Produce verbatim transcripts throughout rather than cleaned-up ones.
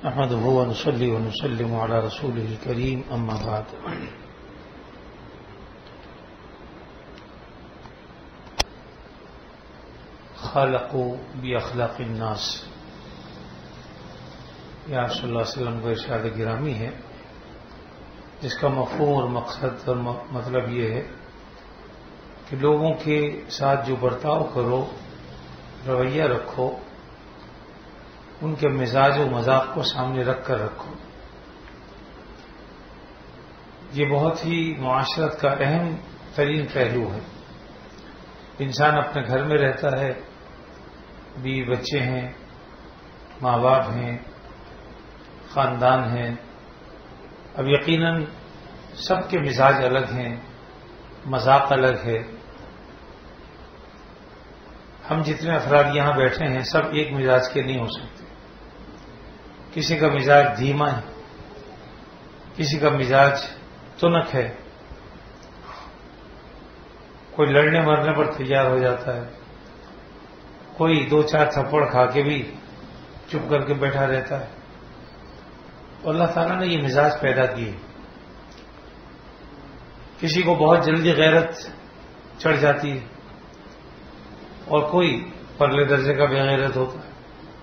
نحمده ونصلي ونسلم على رسوله الكريم أما بعد. خالقوا بأخلاق الناس، یہ آپ صلی اللہ علیہ وسلم کا ارشاد گرامی ہے، جس کا مفہوم اور مقصد اور مطلب یہ ہے کہ لوگوں کے ساتھ جو برتاؤ کرو، رویہ رکھو، ان کے مزاج و مذاق کو سامنے رکھ کر رکھو. یہ بہت ہی معاشرت کا اہم ترین پہلو ہے. انسان اپنے گھر میں رہتا ہے، بیوی بچے ہیں، ماں باپ ہیں، خاندان ہیں. اب یقیناً سب کے مزاج الگ ہیں، مذاق الگ ہے. ہم جتنے افراد یہاں بیٹھے ہیں سب ایک مزاج کے نہیں ہو سکتے. کسی کا مزاج دھیما ہے، کسی کا مزاج تنک ہے، کوئی لڑنے مرنے پر تیار ہو جاتا ہے، کوئی دو چار تھپڑ کھا کے بھی چپ کر کے بیٹھا رہتا ہے. اللہ تعالیٰ نے یہ مزاج پیدا کیے. کسی کو بہت جلدی غیرت چڑھ جاتی ہے اور کوئی پرلے درجے کا بے غیرت ہوتا ہے.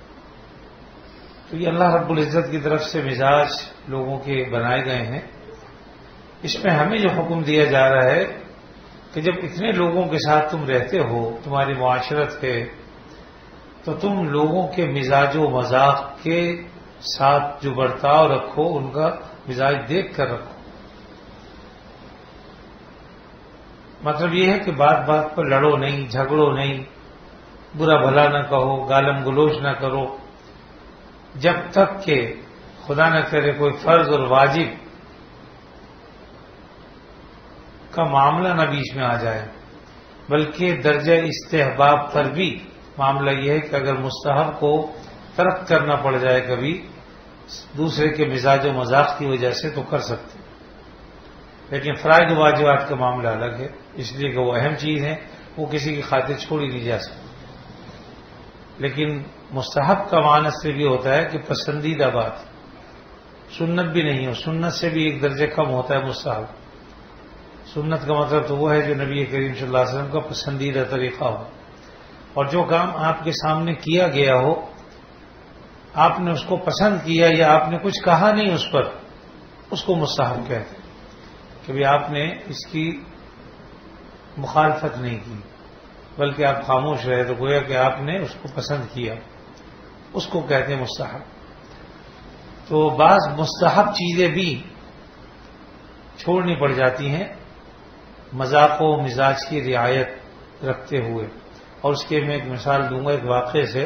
تو یہ اللہ رب العزت کی طرف سے مزاج لوگوں کے بنائے گئے ہیں. اس میں ہمیں جو حکم دیا جا رہا ہے کہ جب اتنے لوگوں کے ساتھ تم رہتے ہو، تمہاری معاشرت ہے، تو تم لوگوں کے مزاج و مذاق کے ساتھ جو برتاؤ رکھو، ان کا مزاج دیکھ کر رکھو. مطلب یہ ہے کہ بات بات پر لڑو نہیں، جھگڑو نہیں، برا بھلا نہ کہو، گالم گلوچ نہ کرو، جب تک کہ خدا نہ کرے کوئی فرض اور واجب کا معاملہ نہ بیچ میں آ جائے. بلکہ درجہ استحباب پر بھی معاملہ یہ ہے کہ اگر مستحب کو ترک کرنا پڑ جائے کبھی دوسرے کے مزاج و مذاق کی وجہ سے تو کر سکتے. لیکن فرائض و واجبات کا معاملہ الگ ہے، اس لیے کہ وہ اہم چیز ہے، وہ کسی کی خاطر چھوڑی نہیں جا سکتی. لیکن مستحب کا معنی سے بھی ہوتا ہے کہ پسندیدہ بات، سنت بھی نہیں ہو، سنت سے بھی ایک درجے کم ہوتا ہے مستحب. سنت کا مطلب تو وہ ہے جو نبی کریم صلی اللہ علیہ وسلم کا پسندیدہ طریقہ ہو، اور جو کام آپ کے سامنے کیا گیا ہو، آپ نے اس کو پسند کیا یا آپ نے کچھ کہا نہیں اس پر، اس کو مستحب کہتے ہیں. کہ بھی آپ نے اس کی مخالفت نہیں کی بلکہ آپ خاموش رہے تو گویا کہ آپ نے اس کو پسند کیا، اس کو کہتے ہیں مستحب. تو بعض مستحب چیزیں بھی چھوڑنی پڑ جاتی ہیں مذاق و مزاج کی رعایت رکھتے ہوئے. اور اس کے میں ایک مثال دوں گا ایک واقعے سے.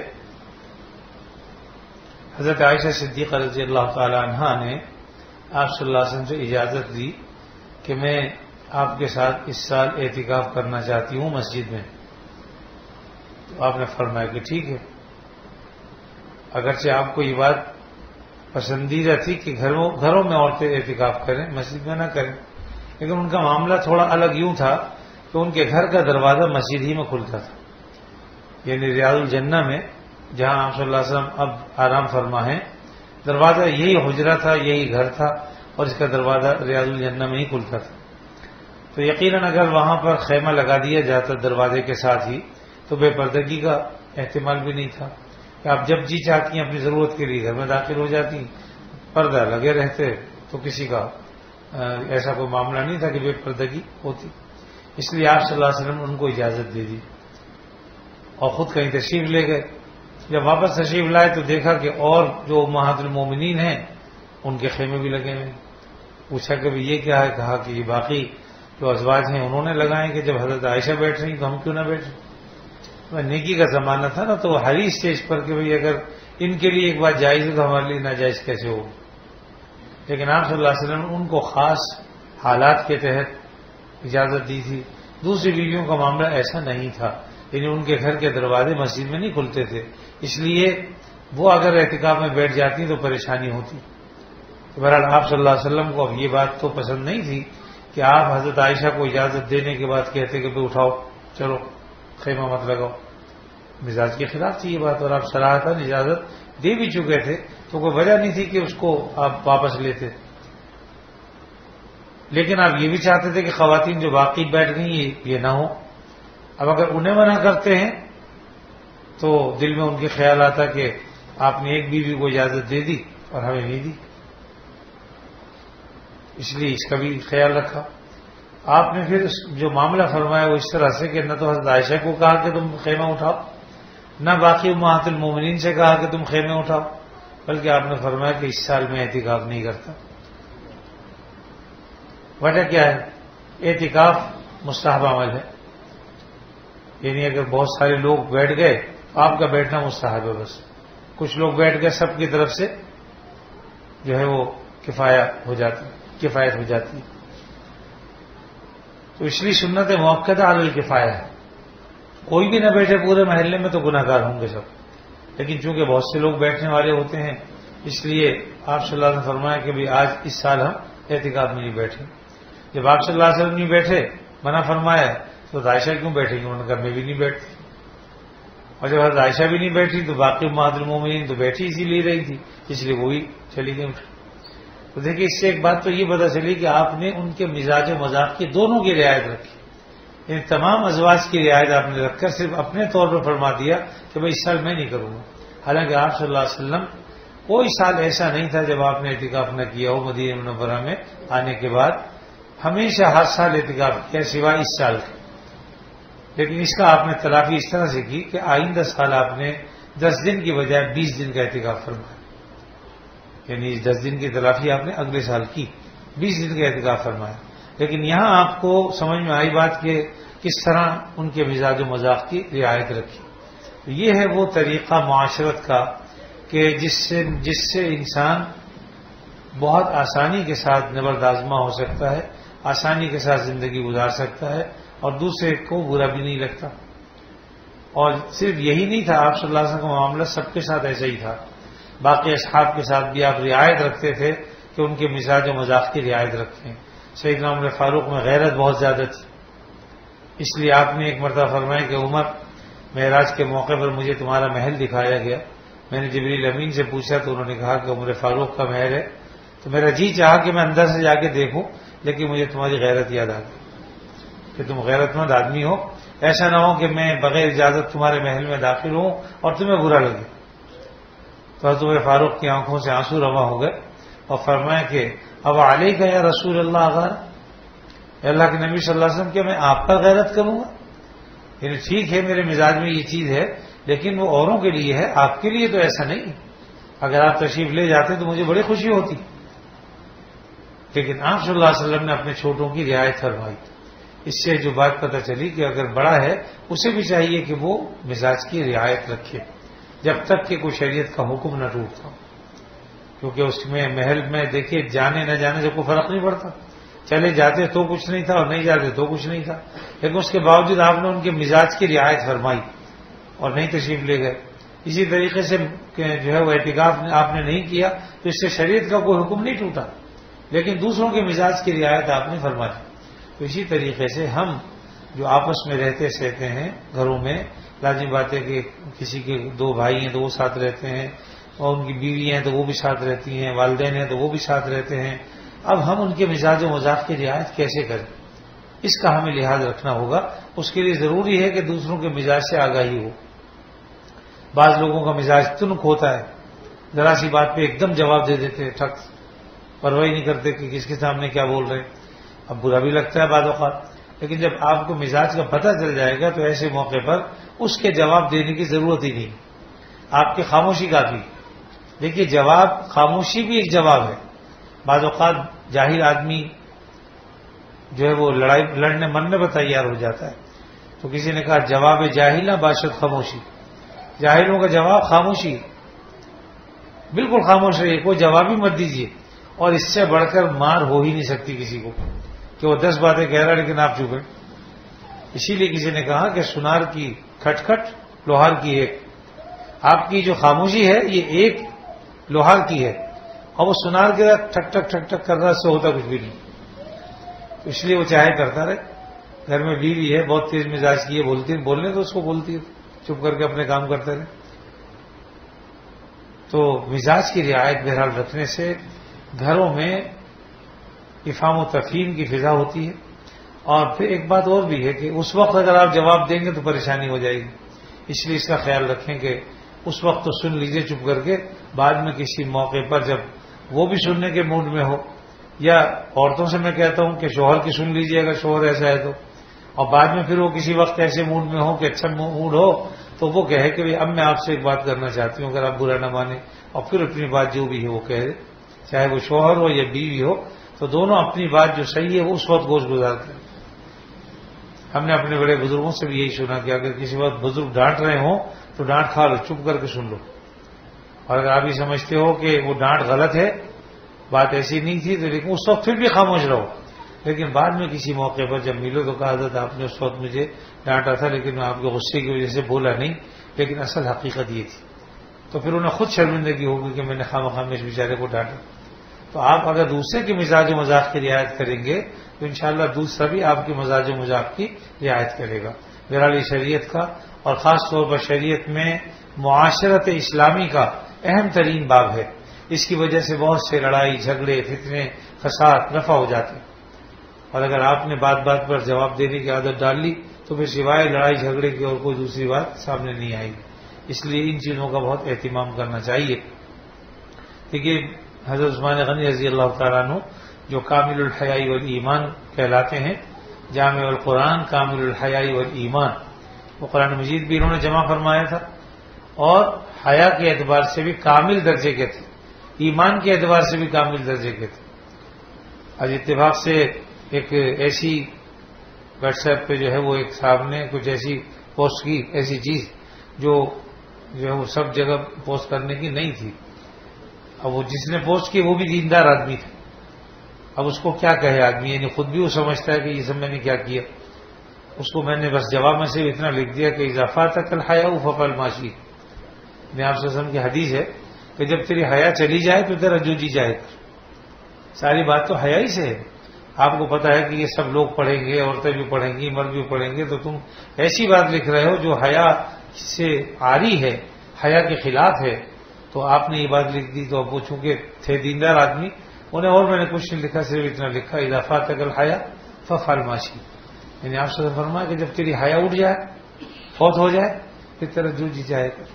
حضرت عائشہ صدیقہ رضی اللہ تعالی عنہا نے آپ صلی اللہ علیہ وسلم سے اجازت دی کہ میں آپ کے ساتھ اس سال اعتکاف کرنا چاہتی ہوں مسجد میں. تو آپ نے فرمایا کہ ٹھیک ہے. اگرچہ آپ کو یہ بات پسندیدہ تھی کہ گھروں گھروں میں عورتیں اعتکاف کریں، مسجد میں نہ کریں، لیکن ان کا معاملہ تھوڑا الگ یوں تھا کہ ان کے گھر کا دروازہ مسجد ہی میں کھلتا تھا. یعنی ریاض الجنہ میں جہاں آپ صلی اللہ علیہ وسلم اب آرام فرما ہیں، دروازہ یہی حجرہ تھا، یہی گھر تھا، اور اس کا دروازہ ریاض الجنہ میں ہی کھلتا تھا. تو یقیناً اگر وہاں پر خیمہ لگا دیا جاتا دروازے کے ساتھ ہی تو بے پردگی کا احتمال بھی نہیں تھا کہ آپ جب جی چاہتی ہیں اپنی ضرورت کے لیے گھر میں داخل ہو جاتی، پردہ لگے رہتے تو کسی کا ایسا کوئی معاملہ نہیں تھا کہ بے پردگی ہوتی. اس لیے آپ صلی اللہ علیہ وسلم نے ان کو اجازت دے دی اور خود کہیں تشریف لے گئے. جب واپس تشریف لائے تو دیکھا کہ اور جو امہات المومنین ہیں ان کے خیمے بھی لگے ہوئے. پوچھا کہ یہ کیا ہے؟ کہا کہ یہ باقی جو ازواج ہیں انہوں نے لگائے کہ جب حضرت عائشہ بیٹھ رہی تو ہم کیوں نہ بیٹھ رہے. نیکی کا زمانہ تھا نا، تو ہر اسٹیج پر کہ بھئی اگر ان کے لیے ایک بات جائز ہے تو ہمارے لیے ناجائز کیسے ہوگی. لیکن آپ صلی اللہ علیہ وسلم نے ان کو خاص حالات کے تحت اجازت دی تھی. دوسری بیویوں کا معاملہ ایسا نہیں تھا، یعنی ان کے گھر کے دروازے مسجد میں نہیں کھلتے تھے، اس لیے وہ اگر اعتکاف میں بیٹھ جاتی تو پریشانی ہوتی. بہرحال آپ صلی اللہ علیہ وسلم کو اب یہ بات تو پسند نہیں تھی کہ آپ حضرت عائشہ کو اجازت دینے کے بعد کہتے کہ بھئی اٹھاؤ چلو خیمہ مت لگاؤ. مزاج کے خلاف تھی یہ بات، اور آپ صراحتاً اجازت دے بھی چکے تھے تو کوئی وجہ نہیں تھی کہ اس کو آپ واپس لیتے. لیکن آپ یہ بھی چاہتے تھے کہ خواتین جو باقی بیٹھ گئی یہ نہ ہو. اب اگر انہیں منع کرتے ہیں تو دل میں ان کے خیال آتا کہ آپ نے ایک بیوی کو اجازت دے دی اور ہمیں نہیں دی، اس لیے اس کا بھی خیال رکھا. آپ نے پھر جو معاملہ فرمایا وہ اس طرح سے کہ نہ تو حضرت عائشہ کو کہا کہ تم خیمہ اٹھاؤ، نہ باقی امہات المومنین سے کہا کہ تم خیمے اٹھاؤ، بلکہ آپ نے فرمایا کہ اس سال میں اعتکاف نہیں کرتا. وجہ کیا ہے؟ اعتکاف مستحب عمل ہے، یعنی اگر بہت سارے لوگ بیٹھ گئے آپ کا بیٹھنا مستحب ہے. بس کچھ لوگ بیٹھ گئے سب کی طرف سے جو ہے وہ کفایہ ہو جاتی کفایت ہو جاتی ہے. تو اس لیے سنت موقعہ علی الکفایہ ہے. کوئی بھی نہ بیٹھے پورے محلے میں تو گناہ گار ہوں گے سب، لیکن چونکہ بہت سے لوگ بیٹھنے والے ہوتے ہیں اس لیے آپ صلی اللہ علیہ وسلم نے فرمایا کہ بھی آج اس سال ہم اعتکاف میں نہیں بیٹھے. جب آپ صلی اللہ علیہ وسلم نہیں بیٹھے منع فرمایا تو عائشہ کیوں بیٹھیں گے؟ انہوں نے کہا میں بھی نہیں بیٹھتی. اور جب حضرت عائشہ بھی نہیں بیٹھی تو باقی امہات المومنین تو بیٹھی اسی لیے رہی تھی، اس لیے وہی چلی گئی. تو دیکھیے اس سے ایک بات تو یہ پتہ چلی کہ آپ نے ان کے مزاج و مذاق کی دونوں کی رعایت رکھی. ان تمام ازواج کی رعایت آپ نے رکھ کر صرف اپنے طور پر فرما دیا کہ بھائی اس سال میں نہیں کروں گا. حالانکہ آپ صلی اللہ علیہ وسلم کوئی سال ایسا نہیں تھا جب آپ نے اعتکاف نہ کیا ہو. مدینہ منورہ میں آنے کے بعد ہمیشہ ہر سال اعتکاف کیا سوائے اس سال کے. لیکن اس کا آپ نے تلافی اس طرح سے کی کہ آئندہ سال آپ نے دس دن کی بجائے بیس دن کا اعتکاف فرمایا، یعنی دس دن کی تلافی آپ نے اگلے سال کی، بیس دن کا اعتکاف فرمایا. لیکن یہاں آپ کو سمجھ میں آئی بات کہ کس طرح ان کے مزاج و مذاق کی رعایت رکھی. یہ ہے وہ طریقہ معاشرت کا کہ جس سے جس سے انسان بہت آسانی کے ساتھ نبردآزما ہو سکتا ہے، آسانی کے ساتھ زندگی گزار سکتا ہے اور دوسرے کو برا بھی نہیں لگتا. اور صرف یہی نہیں تھا، آپ صلی اللہ علیہ وسلم کا معاملہ سب کے ساتھ ایسا ہی تھا. باقی اصحاب کے ساتھ بھی آپ رعایت رکھتے تھے کہ ان کے مزاج و مذاق کی رعایت رکھیں. سیدنا عمر فاروق میں غیرت بہت زیادہ تھی، اس لیے آپ نے ایک مرتبہ فرمایا کہ عمر معراج کے موقع پر مجھے تمہارا محل دکھایا گیا. میں نے جبریل امین سے پوچھا تو انہوں نے کہا کہ عمر فاروق کا محل ہے. تو میرا جی چاہا کہ میں اندر سے جا کے دیکھوں، لیکن مجھے تمہاری غیرت یاد آ گئی کہ تم غیرت مند آدمی ہو. ایسا نہ ہو کہ میں بغیر اجازت تمہارے محل میں داخل ہوں اور تمہیں برا لگے. تو حضرت عمر فاروق کی آنکھوں سے آنسو رواں ہو گئے اور فرمایا کہ اب علیہ کا یا رسول اللہ غیر، اللہ کے نبی صلی اللہ علیہ وسلم کہ میں آپ پر غیرت کروں گا؟ یعنی ٹھیک ہے میرے مزاج میں یہ چیز ہے لیکن وہ اوروں کے لیے ہے، آپ کے لیے تو ایسا نہیں. اگر آپ تشریف لے جاتے تو مجھے بڑی خوشی ہوتی. لیکن آپ صلی اللہ علیہ وسلم نے اپنے چھوٹوں کی رعایت فرمائی. اس سے جو بات پتہ چلی کہ اگر بڑا ہے اسے بھی چاہیے کہ وہ مزاج کی رعایت رکھے جب تک کہ کوئی شریعت کا حکم نہ ٹوٹتا، کیونکہ اس میں محل میں دیکھیے جانے نہ جانے سے کوئی فرق نہیں پڑتا. چلے جاتے تو کچھ نہیں تھا اور نہیں جاتے تو کچھ نہیں تھا، لیکن اس کے باوجود آپ نے ان کے مزاج کی رعایت فرمائی اور نہیں تشریف لے گئے. اسی طریقے سے جو ہے وہ اعتکاف آپ نے نہیں کیا تو اس سے شریعت کا کوئی حکم نہیں ٹوٹا، لیکن دوسروں کے مزاج کی رعایت آپ نے فرمائی. تو اسی طریقے سے ہم جو آپس میں رہتے سہتے ہیں گھروں میں، لازمی بات ہے کہ کسی کے دو بھائی ہیں تو وہ ساتھ رہتے ہیں اور ان کی بیوی ہیں تو وہ بھی ساتھ رہتی ہیں، والدین ہیں تو وہ بھی ساتھ رہتے ہیں. اب ہم ان کے مزاج و مذاق کی رعایت کیسے کریں، اس کا ہمیں لحاظ رکھنا ہوگا. اس کے لیے ضروری ہے کہ دوسروں کے مزاج سے آگاہی ہو. بعض لوگوں کا مزاج تنک ہوتا ہے، ذرا سی بات پہ ایک دم جواب دے دیتے ہیں، ٹھک پرواہ نہیں کرتے کہ کس کے سامنے کیا بول رہے ہیں. اب برا بھی لگتا ہے بعض اوقات، لیکن جب آپ کو مزاج کا پتہ چل جائے گا تو ایسے موقع پر اس کے جواب دینے کی ضرورت ہی نہیں، آپ کی خاموشی کافی. دیکھیے جواب، خاموشی بھی ایک جواب ہے. بعض اوقات جاہل آدمی جو ہے وہ لڑائی لڑنے مرنے پر تیار ہو جاتا ہے. تو کسی نے کہا جواب جاہل نہ باشد خاموشی، جاہلوں کا جواب خاموشی، بالکل خاموش رہیے، کوئی جواب ہی مت دیجیے. اور اس سے بڑھ کر مار ہو ہی نہیں سکتی کسی کو کہ وہ دس باتیں کہہ رہا لیکن آپ چپ ہیں. اسی لیے کسی نے کہا کہ سنار کی کھٹ کھٹ لوہار کی ایک. آپ کی جو خاموشی ہے یہ ایک لوہار کی ہے اور وہ سنار کے ساتھ ٹھک ٹھک ٹھک ٹھک کر رہا، اس سے ہوتا کچھ بھی نہیں. اس لیے وہ چاہے کرتا رہے. گھر میں بیوی ہے بہت تیز مزاج کی ہے، بولتی ہے، بولنے تو اس کو بولتی ہے، چپ کر کے اپنے کام کرتے رہے. تو مزاج کی رعایت بہرحال رکھنے سے گھروں میں افہام و تفہیم کی فضا ہوتی ہے. اور پھر ایک بات اور بھی ہے کہ اس وقت اگر آپ جواب دیں گے تو پریشانی ہو جائے گی، اس لیے اس کا خیال رکھیں کہ اس وقت تو سن لیجئے چپ کر کے، بعد میں کسی موقع پر جب وہ بھی سننے کے موڈ میں ہو، یا عورتوں سے میں کہتا ہوں کہ شوہر کی سن لیجئے اگر شوہر ایسا ہے تو، اور بعد میں پھر وہ کسی وقت ایسے موڈ میں ہو کہ اچھا موڈ ہو تو وہ کہے کہ اب میں آپ سے ایک بات کرنا چاہتی ہوں، اگر آپ برا نہ مانیں، اور پھر اپنی بات جو بھی ہے وہ کہہ دے، چاہے وہ شوہر ہو یا بیوی ہو، تو دونوں اپنی بات جو صحیح ہے وہ اس وقت گوش گزار کریں. ہم نے اپنے بڑے بزرگوں سے بھی یہی سنا کہ اگر کسی وقت بزرگ ڈانٹ رہے ہوں تو ڈانٹ کھا لو، چپ کر کے سن لو، اور اگر آپ یہ سمجھتے ہو کہ وہ ڈانٹ غلط ہے، بات ایسی نہیں تھی، تو لیکن اس وقت پھر بھی خاموش رہو. لیکن بعد میں کسی موقع پر جب ملو تو کہا حضرت آپ نے اس وقت مجھے ڈانٹا تھا لیکن میں آپ کے غصے کی وجہ سے بولا نہیں، لیکن اصل حقیقت یہ تھی. تو پھر انہیں خود شرمندگی ہوگی کہ میں نے خواہ مخواہ میں اس بیچارے کو ڈانٹا. تو آپ اگر دوسرے کے مزاج و مذاق کی رعایت کریں گے تو انشاءاللہ دوسرا بھی آپ کے مزاج و مذاق کی رعایت کرے گا. بہرحال یہ شریعت کا اور خاص طور پر شریعت میں معاشرت اسلامی کا اہم ترین باب ہے. اس کی وجہ سے بہت سے لڑائی جھگڑے فتنے فساد رفع ہو جاتے ہیں، اور اگر آپ نے بات بات پر جواب دینے کی عادت ڈال لی تو پھر سوائے لڑائی جھگڑے کی اور کوئی دوسری بات سامنے نہیں آئے گی. اس لیے ان چیزوں کا بہت اہتمام کرنا چاہیے. دیکھیے حضرت عثمان غنی رضی اللہ تعالیٰ عنہ جو کامل الحیاء والایمان کہلاتے ہیں، جامع القرآن کامل الحیاء والایمان، وہ قرآن مجید بھی انہوں نے جمع فرمایا تھا، اور حیا کے اعتبار سے بھی کامل درجے کے تھے، ایمان کے اعتبار سے بھی کامل درجے کے تھے. آج اتفاق سے ایک ایسی واٹس ایپ پہ جو ہے وہ ایک صاحب نے کچھ ایسی پوسٹ کی، ایسی چیز جو جو ہے وہ سب جگہ پوسٹ کرنے کی نہیں تھی. اب وہ جس نے پوسٹ کی وہ بھی دیندار آدمی تھا. اب اس کو کیا کہے آدمی، یعنی خود بھی وہ سمجھتا ہے کہ یہ سب میں نے کیا کیا. اس کو میں نے بس جواب میں سے اتنا لکھ دیا کہ اضافہ تک الحیا ففل ماشی. میں آپ سے وسلم کی حدیث ہے کہ جب تیری حیا چلی جائے تو تیرا جو جی جائے. ساری بات تو حیا ہی سے ہے. آپ کو پتا ہے کہ یہ سب لوگ پڑھیں گے، عورتیں بھی پڑھیں گی، مرد بھی پڑھیں گے، تو تم ایسی بات لکھ رہے ہو جو حیا سے عاری ہے، حیا کے خلاف ہے. تو آپ نے یہ بات لکھ دی. تو اب وہ چونکہ تھے دیندار آدمی، انہیں اور میں نے کچھ نہیں لکھا، صرف اتنا لکھا اضافہ تک الحیا ففعل ما شئت. یعنی آپ سے فرمایا کہ جب تیری حیا اٹھ جائے، فوت ہو جائے، پھر تیرا جو جی جائے کر.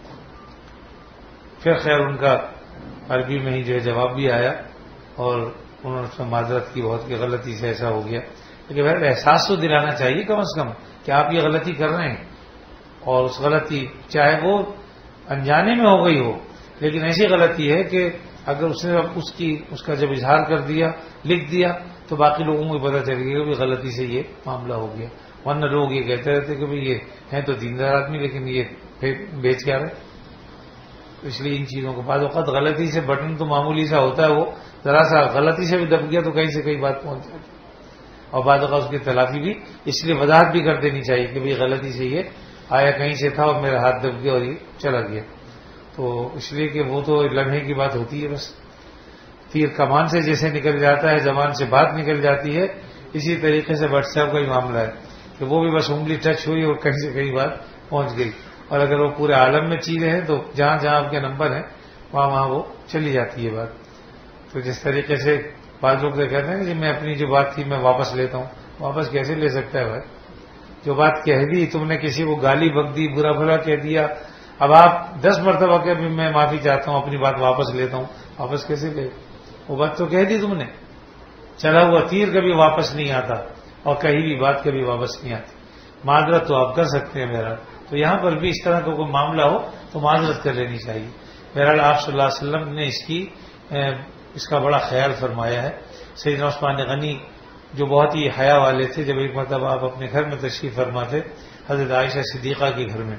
پھر خیر ان کا عربی میں ہی جو ہے جواب بھی آیا، اور انہوں نے معذرت کی بہت کہ غلطی سے ایسا ہو گیا. لیکن بہت احساس تو دلانا چاہیے کم از کم کہ آپ یہ غلطی کر رہے ہیں، اور اس غلطی چاہے وہ انجانے میں ہو گئی ہو، لیکن ایسی غلطی ہے کہ اگر اس نے اس کی اس کا جب اظہار کر دیا، لکھ دیا، تو باقی لوگوں کو پتہ چل گیا کہ غلطی سے یہ معاملہ ہو گیا. ورنہ لوگ یہ کہتے رہتے کہ بھئی یہ ہیں تو دیندار آدمی لیکن یہ بیچ کیا رہے. اس لیے ان چیزوں کو بعض اوقات غلطی سے بٹن تو معمولی سا ہوتا ہے، وہ ذرا سا غلطی سے بھی دب گیا تو کہیں سے کئی بات پہنچ جاتی، اور بعض اوقات اس کی تلافی بھی اس لیے وضاحت بھی کر دینی چاہیے کہ بھئی غلطی سے یہ آیا کہیں سے تھا اور میرا ہاتھ دب گیا اور یہ چلا گیا. تو اس لیے کہ وہ تو لمحے کی بات ہوتی ہے، بس تیر کمان سے جیسے نکل جاتا ہے، زبان سے بات نکل جاتی ہے، اسی طریقے سے واٹس ایپ کا ہی معاملہ ہے کہ وہ بھی بس انگلی ٹچ ہوئی اور کہیں سے کہیں بات پہنچ گئی. اور اگر وہ پورے عالم میں چیزیں ہیں تو جہاں جہاں آپ کے نمبر ہیں وہاں وہاں وہ چلی جاتی ہے بات. تو جس طریقے سے بعض لوگ کہتے ہیں کہ میں اپنی جو بات تھی میں واپس لیتا ہوں. واپس کیسے لے سکتا ہے بھائی؟ جو بات کہہ دی تم نے، کسی کو گالی بک دی، برا بھلا کہہ دیا، اب آپ دس مرتبہ کہ میں معافی چاہتا ہوں، اپنی بات واپس لیتا ہوں، واپس کیسے لے؟ وہ بات تو کہہ دی تم نے. چلا ہوا تیر کبھی واپس نہیں آتا، اور کہیں بھی بات کبھی واپس نہیں آتی. معذرت تو آپ کر سکتے ہیں بہرحال. تو یہاں پر بھی اس طرح کا کوئی معاملہ ہو تو معذرت کر لینی چاہیے. بہرحال آپ صلی اللہ علیہ وسلم نے اس کی اس کا بڑا خیال فرمایا ہے. سیدنا عثمان غنی جو بہت ہی حیا والے تھے، جب ایک مرتبہ آپ اپنے گھر میں تشریف فرما تھے حضرت عائشہ صدیقہ کے گھر میں،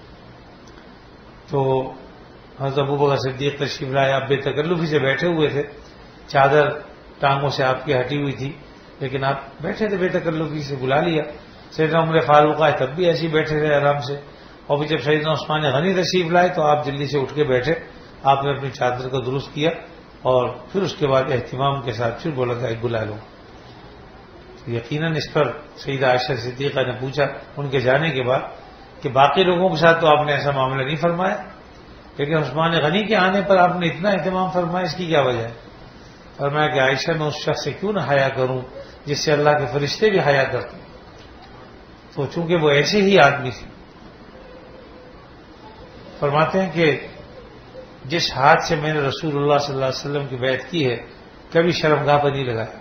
تو حضرت ابوبکر صدیق تشریف لائے. آپ بے تکلفی سے بیٹھے ہوئے تھے، چادر ٹانگوں سے آپ کی ہٹی ہوئی تھی، لیکن آپ بیٹھے تھے بے تکلفی سے، بلا لیا. سیدنا عمر فاروق آئے تب بھی ایسے ہی بیٹھے تھے آرام سے. اور پھر جب سیدنا عثمان غنی تشریف لائے تو آپ جلدی سے اٹھ کے بیٹھے، آپ نے اپنی چادر کو درست کیا، اور پھر اس کے بعد اہتمام کے ساتھ پھر بولا تھا ایک بلا لو. یقیناً اس پر سیدہ عائشہ صدیقہ نے پوچھا ان کے جانے کے بعد کہ باقی لوگوں کے ساتھ تو آپ نے ایسا معاملہ نہیں فرمایا. لیکن عثمان غنی کے آنے پر آپ نے اتنا اہتمام فرمایا، اس کی کیا وجہ ہے؟ فرمایا کہ عائشہ میں اس شخص سے کیوں نہ حیا کروں جس سے اللہ کے فرشتے بھی حیا کرتے ہیں، تو چونکہ وہ ایسے ہی آدمی تھی. فرماتے ہیں کہ جس ہاتھ سے میں نے رسول اللہ صلی اللہ علیہ وسلم کی بیعت کی ہے کبھی شرمگاہ پر نہیں لگایا،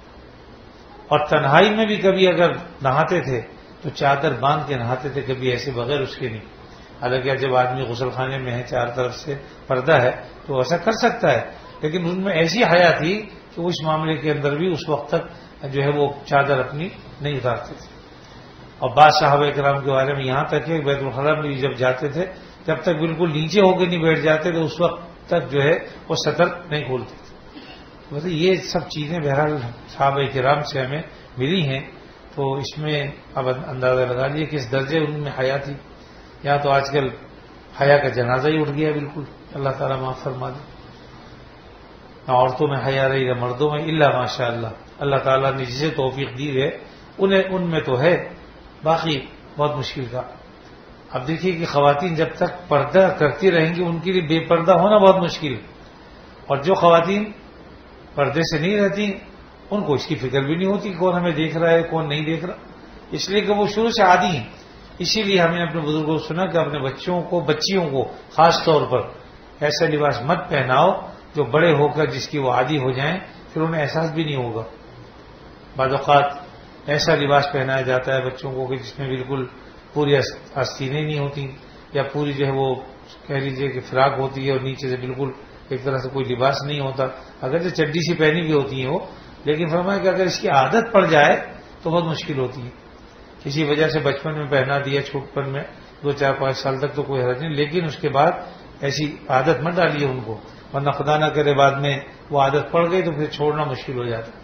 اور تنہائی میں بھی کبھی اگر نہاتے تھے تو چادر باندھ کے نہاتے تھے، کبھی ایسے بغیر اس کے نہیں. حالانکہ جب آدمی غسل خانے میں ہے، چار طرف سے پردہ ہے، تو ایسا کر سکتا ہے، لیکن ان میں ایسی حیا تھی کہ وہ اس معاملے کے اندر بھی اس وقت تک جو ہے وہ چادر اپنی نہیں اتارتے تھے. اور بعض صحابہ کرام کے بارے میں یہاں تک کہ بیت الخلاء میں بھی جب جاتے تھے جب تک بالکل نیچے ہو کے نہیں بیٹھ جاتے تو اس وقت تک جو ہے وہ سطر نہیں کھولتے تھے. مطلب یہ سب چیزیں بہرحال صحابہ کرام سے ہمیں ملی ہیں، تو اس میں اب اندازہ لگا لیے کس درجے ان میں حیا تھی. یہاں تو آج کل حیا کا جنازہ ہی اٹھ گیا بالکل، اللہ تعالیٰ معاف فرما دے. نہ عورتوں میں حیا رہی نہ مردوں میں، الا ماشاء اللہ. اللہ تعالیٰ نے جسے توفیق دی ہے انہیں ان میں تو ہے، باقی بہت مشکل کا. اب دیکھیے کہ خواتین جب تک پردہ کرتی رہیں گی ان کے لیے بے پردہ ہونا بہت مشکل ہے، اور جو خواتین پردے سے نہیں رہتی ان کو اس کی فکر بھی نہیں ہوتی کون ہمیں دیکھ رہا ہے کون نہیں دیکھ رہا، اس لیے کہ وہ شروع سے عادی ہیں. اسی لیے ہم نے اپنے بزرگوں سے سنا کہ اپنے بچوں کو بچیوں کو خاص طور پر ایسا لباس مت پہناؤ جو بڑے ہو کر جس کی وہ عادی ہو جائیں، پھر انہیں احساس بھی نہیں ہوگا. بعض اوقات ایسا لباس پہنایا جاتا ہے بچوں کو کہ جس میں بالکل پوری آستینیں نہیں ہوتی، یا پوری جو ہے وہ کہہ لیجیے کہ فراق ہوتی ہے اور نیچے سے بالکل ایک طرح سے کوئی لباس نہیں ہوتا، اگرچہ چڈی سی پہنی بھی ہوتی ہیں وہ، لیکن فرمایا کہ اگر اس کی عادت پڑ جائے تو بہت مشکل ہوتی ہے. کسی وجہ سے بچپن میں پہنا دیا، چھوٹپن میں دو چار پانچ سال تک تو کوئی حرج نہیں، لیکن اس کے بعد ایسی عادت مت ڈالیے ان کو، ورنہ خدا نہ کرے بعد میں وہ عادت پڑ گئی تو پھر چھوڑنا مشکل ہو جاتا ہے.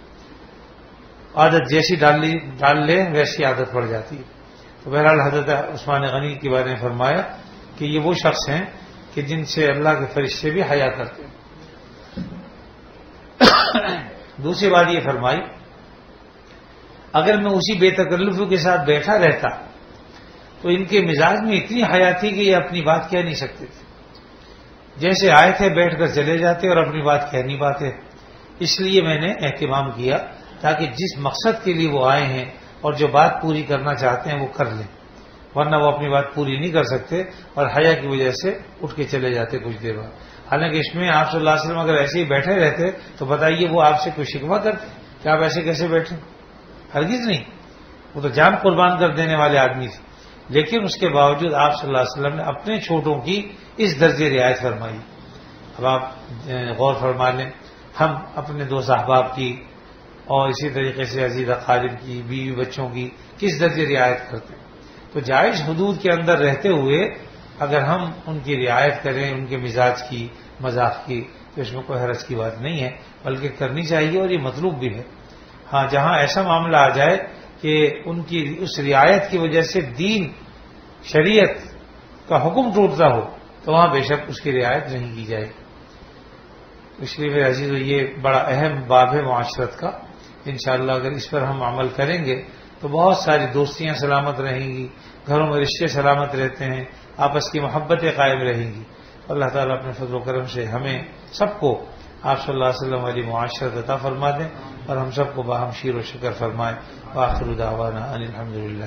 عادت جیسی ڈال لی ڈال لے ویسی عادت پڑ جاتی ہے. تو بہرحال حضرت عثمان غنی کے بارے میں فرمایا کہ یہ وہ شخص ہیں کہ جن سے اللہ کے فرشتے بھی حیا کرتے ہیں. دوسری بات یہ فرمائی اگر میں اسی بے تکلفی کے ساتھ بیٹھا رہتا تو ان کے مزاج میں اتنی حیا تھی کہ یہ اپنی بات کہہ نہیں سکتے تھے، جیسے آئے تھے بیٹھ کر چلے جاتے اور اپنی بات کہہ نہیں پاتے. اس لیے میں نے اہتمام کیا تاکہ جس مقصد کے لیے وہ آئے ہیں اور جو بات پوری کرنا چاہتے ہیں وہ کر لیں، ورنہ وہ اپنی بات پوری نہیں کر سکتے اور حیا کی وجہ سے اٹھ کے چلے جاتے کچھ دیر بعد. حالانکہ اس میں آپ صلی اللہ علیہ وسلم اگر ایسے ہی بیٹھے رہتے تو بتائیے وہ آپ سے کوئی شکوہ کرتے کہ آپ ایسے کیسے بیٹھے؟ ہرگز نہیں. وہ تو جان قربان کر دینے والے آدمی تھے، لیکن اس کے باوجود آپ صلی اللہ علیہ وسلم نے اپنے چھوٹوں کی اس درجے رعایت فرمائی. اب آپ غور فرما لیں، ہم اپنے دو صحباب کی اور اسی طریقے سے عزیزہ خالد کی بیوی بچوں کی کس درجے رعایت کرتے ہیں. تو جائز حدود کے اندر رہتے ہوئے اگر ہم ان کی رعایت کریں، ان کے مزاج کی مذاق کی، تو اس میں کوئی حرج کی بات نہیں ہے، بلکہ کرنی چاہیے اور یہ مطلوب بھی ہے. ہاں جہاں ایسا معاملہ آ جائے کہ ان کی اس رعایت کی وجہ سے دین شریعت کا حکم ٹوٹتا ہو تو وہاں بے شک اس کی رعایت نہیں کی جائے. اس لیے میرے عزیز یہ بڑا اہم باب ہے معاشرت کا. انشاءاللہ اگر اس پر ہم عمل کریں گے تو بہت ساری دوستیاں سلامت رہیں گی، گھروں میں رشتے سلامت رہتے ہیں، آپس کی محبتیں قائم رہیں گی. اللہ تعالیٰ اپنے فضل و کرم سے ہمیں سب کو آپ صلی اللہ علیہ وسلم والی معاشرت عطا فرما دیں اور ہم سب کو باہم شیر و شکر فرمائے. وآخر دعوانا ان الحمد للہ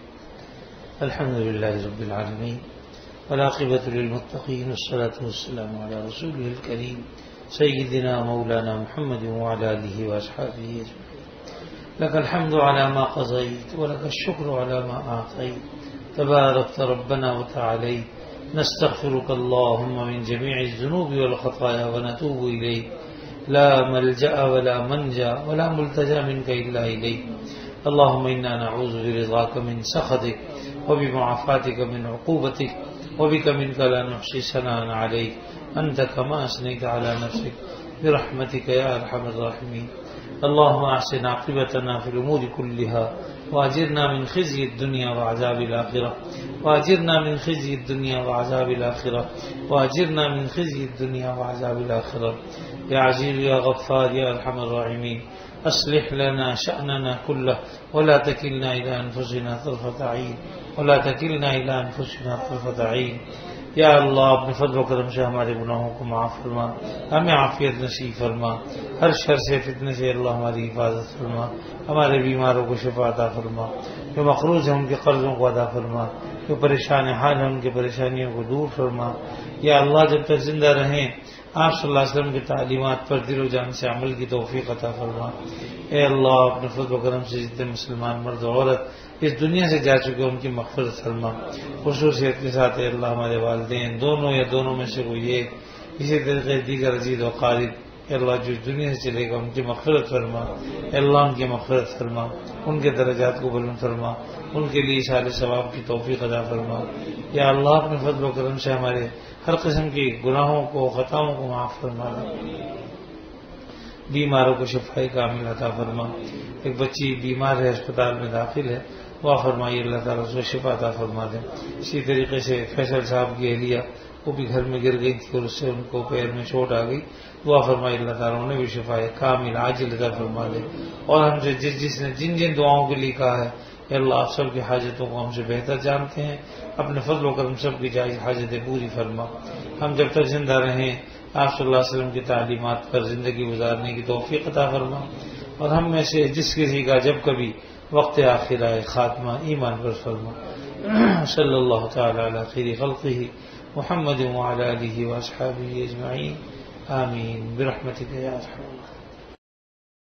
الحمد للہ رب العالمین والعاقبۃ للمتقین والصلاة والسلام علی رسولہ الکریم سیدنا مولانا محمد وعلى آلہ واصحابہ اجمعین. لك الحمد على ما قضيت ولك الشكر على ما أعطيت تباركت ربنا وتعاليت. نستغفرك اللهم من جميع الذنوب والخطايا ونتوب إليك. لا ملجأ ولا منجا ولا ملتجا منك إلا إليك. اللهم إنا نعوذ برضاك من سخطك وبمعافاتك من عقوبتك وبك منك لا نحصي ثناء عليك أنت كما أثنيت على نفسك برحمتك يا أرحم الراحمين. اللهم أحسن عاقبتنا في الأمور كلها وأجرنا من خزي الدنيا وعذاب الآخرة وأجرنا من خزي الدنيا وعذاب الآخرة وأجرنا من خزي الدنيا وعذاب الآخرة. يا عزيز يا غفار يا أرحم الراحمين أصلح لنا شأننا كله ولا تكلنا إلى أنفسنا طرفة عين ولا تكلنا إلى أنفسنا طرفة عين. یا اللہ اپنے فضل و کرم سے ہمارے گناہوں کو معاف فرما، ہمیں عافیت نصیب فرما، ہر شر سے فتنے سے اللہ ہماری حفاظت فرما، ہمارے بیماروں کو شفا عطا فرما، جو مقروض ہیں ان کے قرضوں کو ادا فرما، جو پریشان حال ہیں ان کی پریشانیوں کو دور فرما۔ یا اللہ جب تک زندہ رہیں آپ صلی اللہ علیہ وسلم کی تعلیمات پر دل و جان سے عمل کی توفیق عطا فرما۔ اے اللہ اپنے فضل و کرم سے جتنے مسلمان مرد و عورت اس دنیا سے جا چکے ان کی مغفرت فرما، خصوصیت کے ساتھ اے اللہ ہمارے والدین دونوں یا دونوں میں سے کوئی ایک، اسی طریقے دیگر عزیز و قارب اے اللہ جو دنیا سے چلے گا ان کی مغفرت فرما، اے اللہ ان کی مغفرت فرما، ان کے درجات کو بلند فرما، ان کے لیے سارے ثواب کی توفیق عطا فرما۔ یا اللہ اپنے فضل و کرم سے ہمارے ہر قسم کی گناہوں کو خطاؤں کو معاف فرما، بیماروں کو شفائی کامل عطا فرما۔ ایک بچی بیمار ہے اسپتال میں داخل ہے، دعا فرمائیے اللہ تعالیٰ اس کو شفا عطا فرما دیں۔ اسی طریقے سے فیصل صاحب کی اہلیہ وہ بھی گھر میں گر گئی تھی اور اس سے ان کو پیر میں چوٹ آ گئی، دعا فرمائی اللہ تعالیٰ انہیں بھی شفا کامل عاجل عطا فرما دے۔ اور ہم سے جس جس نے جن جن دعاؤں کے لیے کہا ہے اے اللہ آپ سب کی حاجتوں کو ہم سے بہتر جانتے ہیں، اپنے فضل و کرم سب کی جائز حاجتیں پوری فرما۔ ہم جب تک زندہ رہیں آپ صلی اللہ علیہ وسلم کی تعلیمات پر زندگی گزارنے کی توفیق عطا فرما، اور ہم میں سے جس کسی کا جب کبھی وقت آخر آئے خاتمہ ایمان پر فرما۔ صلی اللہ تعالی علی خیر خلقہ محمد وعلی آلہ واصحابہ اجمعین، آمین برحمتک یا ارحم الراحمین۔